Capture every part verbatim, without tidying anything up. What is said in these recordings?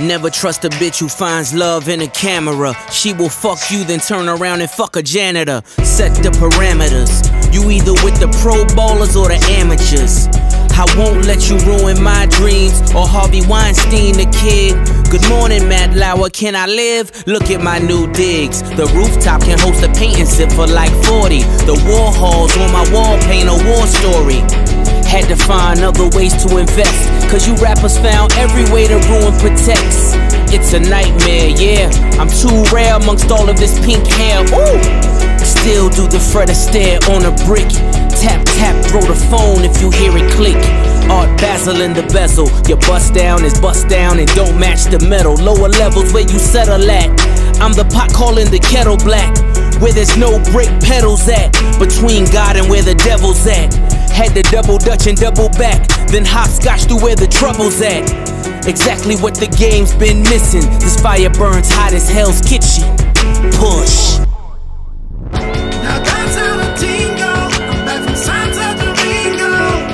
Never trust a bitch who finds love in a camera. She will fuck you, then turn around and fuck a janitor. Set the parameters. You either with the pro ballers or the amateurs. I won't let you ruin my dreams, or Harvey Weinstein the kid. Good morning, Matt Lauer, can I live? Look at my new digs. The rooftop can host a painting sip for like forty. The war halls on my wall paint a war story. Had to find other ways to invest, cause you rappers found every way to ruin Protects. It's a nightmare, yeah. I'm too rare amongst all of this pink hair. Ooh! Still do the Fred Astaire on a brick. Tap, tap, throw the phone if you hear it click. Art Basel in the bezel. Your bust down is bust down and don't match the metal. Lower levels where you settle at. I'm the pot calling the kettle black. Where there's no brake pedals at. Between God and where the devil's at. Had to double dutch and double back. Then hopscotch through where the trouble's at. Exactly what the game's been missing. This fire burns hot as Hell's Kitchen. Push. Now that's how the team goes. I'm back from Santo Domingo.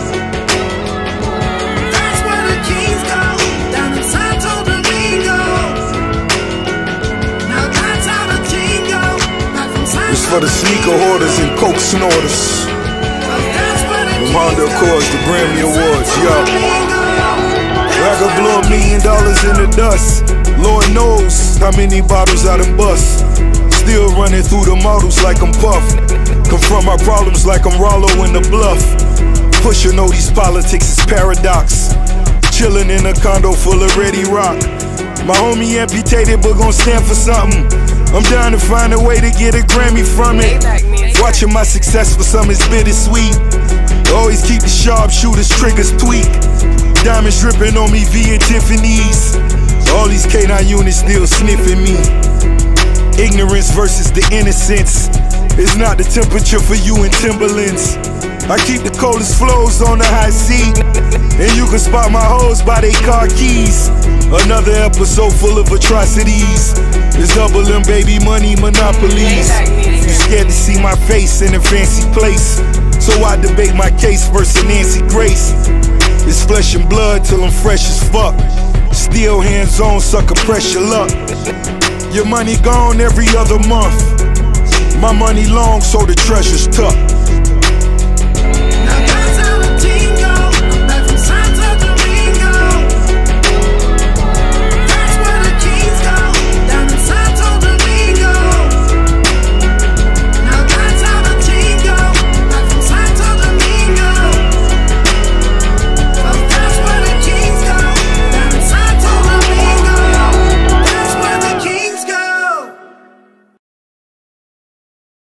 That's where the Kings go. Down in Santo Domingo. Now that's how the team goes. Back from Santo It's for the sneaker hoarders and coke snorters. From Honda Accords, the Grammy Awards, yo. I could blow a million dollars in the dust. Lord knows how many bottles I done bust. Still running through the models like I'm Puff. Confront my problems like I'm Rollo in the Bluff. Pusher know these politics is paradox. Chillin' in a condo full of Ready Rock. My homie amputated but gon' stand for something. I'm down to find a way to get a Grammy from it. Watching my success for some is bittersweet. Always keep the sharpshooters triggers tweak. Diamonds dripping on me via Tiffany's. All these K nine units still sniffing me. Ignorance versus the innocence. It's not the temperature for you in Timberlands. I keep the coldest flows on the high seat. And you can spot my hoes by they car keys. Another episode full of atrocities. It's double M baby money monopolies. You scared to see my face in a fancy place, so I debate my case versus Nancy Grace. It's flesh and blood till I'm fresh as fuck. Still hands on, sucker pressure luck. Your money gone every other month. My money long, so the treasure's tucked.